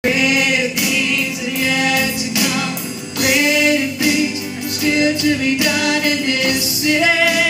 Greater things are yet to come. Greater things are still to be done in this city.